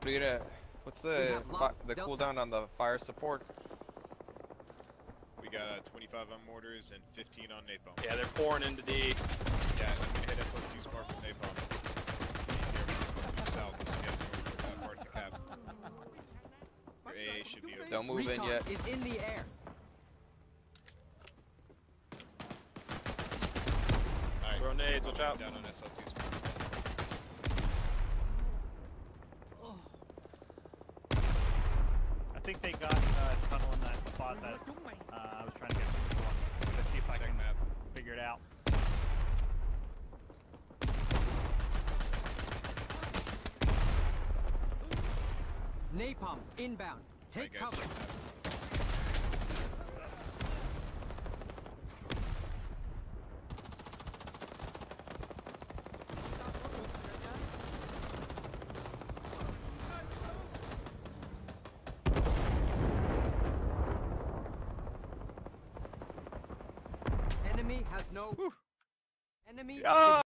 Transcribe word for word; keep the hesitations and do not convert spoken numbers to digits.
What are you gonna, what's the fi the cooldown on the fire support? We got uh, twenty-five on mortars and fifteen on napalm. Yeah, they're pouring into D. Yeah, I'm gonna hit S L two smart with napalm. Move south, let's get north of that part of the cap. Your A A should be open. Don't move Recon in yet. is in the air. Alright, Throw nades, watch out. Down on S L two smart. I think they got uh, tunnel in that spot that uh, I was trying to get them before. Let's see if I Check can map. figure it out. Napalm inbound. Take Alright, guys, cover. check map. Enemy has no. Whew. Enemy. Ah!